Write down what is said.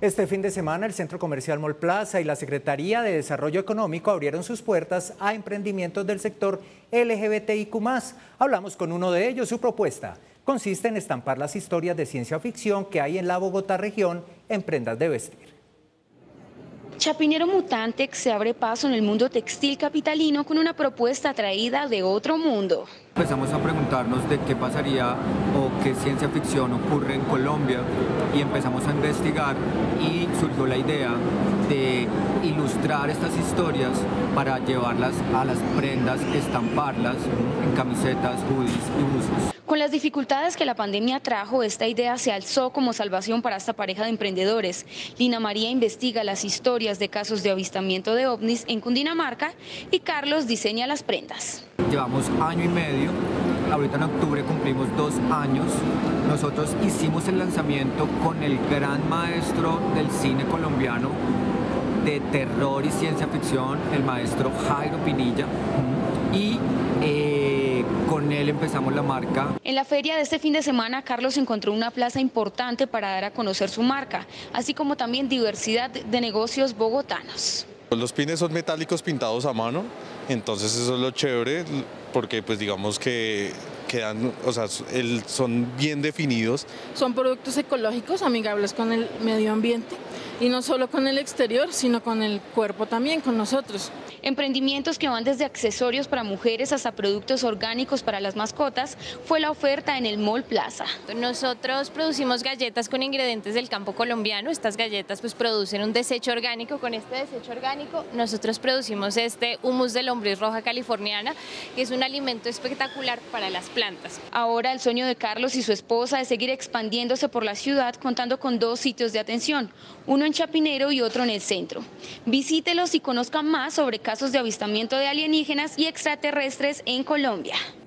Este fin de semana, el Centro Comercial Mall Plaza y la Secretaría de Desarrollo Económico abrieron sus puertas a emprendimientos del sector LGBTIQ+. Hablamos con uno de ellos. Su propuesta consiste en estampar las historias de ciencia ficción que hay en la Bogotá región en prendas de vestir. Chapinero Mutantex se abre paso en el mundo textil capitalino con una propuesta traída de otro mundo. Empezamos a preguntarnos de qué pasaría o qué ciencia ficción ocurre en Colombia y empezamos a investigar y surgió la idea de ilustrar estas historias para llevarlas a las prendas, estamparlas en camisetas, hoodies y buzos. Con las dificultades que la pandemia trajo, esta idea se alzó como salvación para esta pareja de emprendedores. Lina María investiga las historias de casos de avistamiento de ovnis en Cundinamarca y Carlos diseña las prendas. Llevamos año y medio, ahorita en octubre cumplimos 2 años. Nosotros hicimos el lanzamiento con el gran maestro del cine colombiano de terror y ciencia ficción, el maestro Jairo Pinilla, y con él empezamos la marca. En la feria de este fin de semana, Carlos encontró una plaza importante para dar a conocer su marca, así como también diversidad de negocios bogotanos. Los pines son metálicos pintados a mano, entonces eso es lo chévere, porque pues digamos que quedan, o sea, son bien definidos. Son productos ecológicos, amigables con el medio ambiente y no solo con el exterior, sino con el cuerpo también, con nosotros. Emprendimientos que van desde accesorios para mujeres hasta productos orgánicos para las mascotas fue la oferta en el Mall Plaza. Nosotros producimos galletas con ingredientes del campo colombiano. Estas galletas pues producen un desecho orgánico. Con este desecho orgánico nosotros producimos este humus de lombriz roja californiana, que es un alimento espectacular para las plantas. Ahora el sueño de Carlos y su esposa es seguir expandiéndose por la ciudad, contando con 2 sitios de atención, uno en Chapinero y otro en el centro. Visítelos y conozcan más sobre casos de avistamiento de alienígenas y extraterrestres en Colombia.